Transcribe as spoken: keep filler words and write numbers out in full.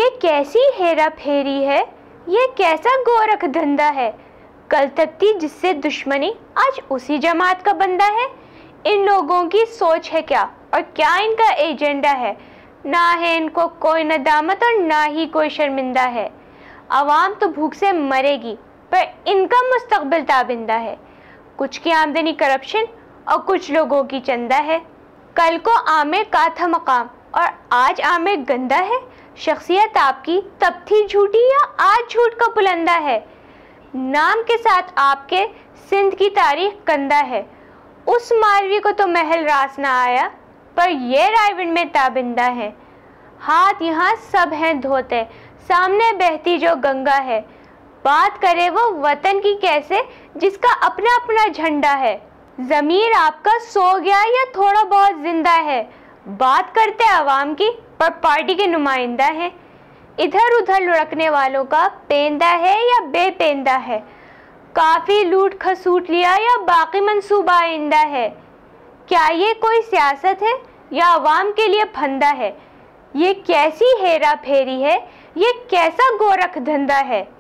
ये कैसी हेरा फेरी है, ये कैसा गोरख धंधा है। कल तक थी जिससे दुश्मनी, आज उसी जमात का बंदा है। इन लोगों की सोच है क्या और क्या इनका एजेंडा है। ना है इनको कोई नदामत और ना ही कोई शर्मिंदा है। आवाम तो भूख से मरेगी पर इनका मुस्तकबिल ताबिंदा है। कुछ की आमदनी करप्शन और कुछ लोगों की चंदा है। कल को आमिर का था मकाम और आज आमिर गंदा है। शख्सियत आपकी तब थी झूठी या आज झूठ का बुलंदा है। नाम के साथ आपके सिंध की तारीख कंदा है। उस मालवी को तो महल रास ना आया पर ये रायविंड में ताबिंदा है। हाथ यहाँ सब हैं धोते, सामने बहती जो गंगा है। बात करे वो वतन की कैसे जिसका अपना अपना झंडा है। ज़मीर आपका सो गया या थोड़ा बहुत जिंदा है। बात करते आवाम की पर पार्टी के नुमाइंदा है। इधर उधर लुढ़कने वालों का पेंदा है या बेपेंदा है। काफ़ी लूट खसूट लिया या बाकी मंसूबा आइंदा है। क्या ये कोई सियासत है या आवाम के लिए फंदा है। ये कैसी हेरा फेरी है, ये कैसा गोरख धंधा है।